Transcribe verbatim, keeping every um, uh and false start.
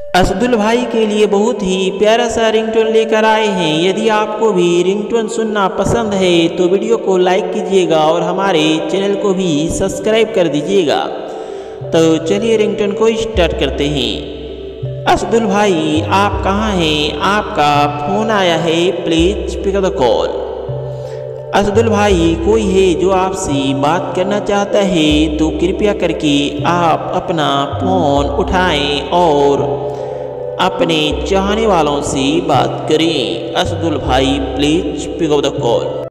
असदुल भाई के लिए बहुत ही प्यारा सा रिंगटोन लेकर आए हैं। यदि आपको भी रिंगटोन सुनना पसंद है तो वीडियो को लाइक कीजिएगा और हमारे चैनल को भी सब्सक्राइब कर दीजिएगा। तो चलिए रिंगटोन को स्टार्ट करते हैं। असदुल भाई आप कहाँ हैं? आपका फ़ोन आया है, please pick the call. Asadul भाई कोई है जो आपसे बात करना चाहता है तो कृपया करके आप अपना फ़ोन उठाएं और अपने चाहने वालों से बात करें। असदुल भाई please pick up the call.